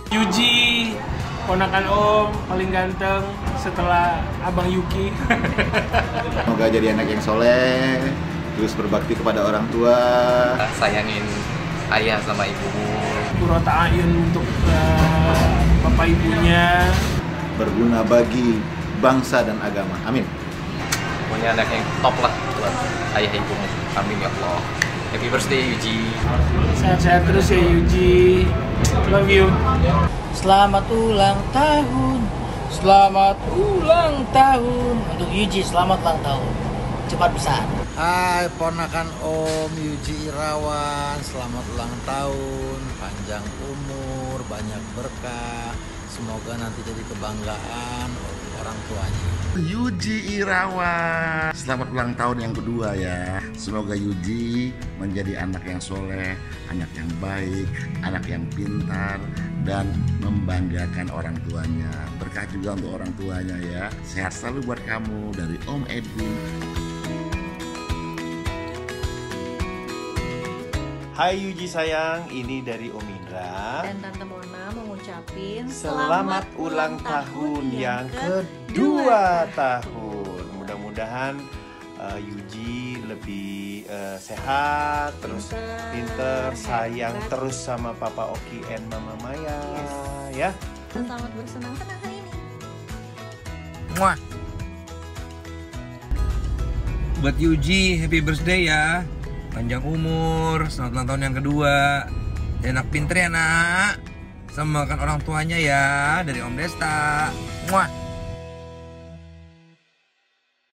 Yuji, ponakan Om, paling ganteng setelah Abang Yuki. Semoga jadi anak yang soleh, terus berbakti kepada orang tua. Sayangin ayah sama ibumu. Kurota ayun untuk bapak ibunya. Berguna bagi bangsa dan agama. Amin. Punya anak yang top lah buat ayah ibumu. Amin ya Allah. Happy birthday Yuji. Sehat-sehat terus ya Yuji. Love you. Selamat ulang tahun. Selamat ulang tahun. Untuk Yuji, selamat ulang tahun. Cepat besar. Hai ponakan Om Yuji Irawan, selamat ulang tahun, panjang umur, banyak berkah, semoga nanti jadi kebanggaan orang tuanya. Yuji Irawan, selamat ulang tahun yang kedua ya. Semoga Yuji menjadi anak yang soleh, anak yang baik, anak yang pintar, dan membanggakan orang tuanya. Berkah juga untuk orang tuanya ya. Sehat selalu buat kamu dari Om Edwin. Hai Yuji sayang, ini dari Om Indra. Dan Tante Mona mengucapin Selamat ulang tahun yang kedua tahun. Mudah-mudahan Yuji lebih sehat, terus pinter, sayang terus sama Papa Oki and Mama Maya, ya. Selamat bersenang-senang hari ini. Muah. Buat Yuji, happy birthday ya. Panjang umur, selamat ulang tahun yang kedua. Dan anak pinter ya nak. Sama makan orang tuanya ya, dari Om Desta. Muah.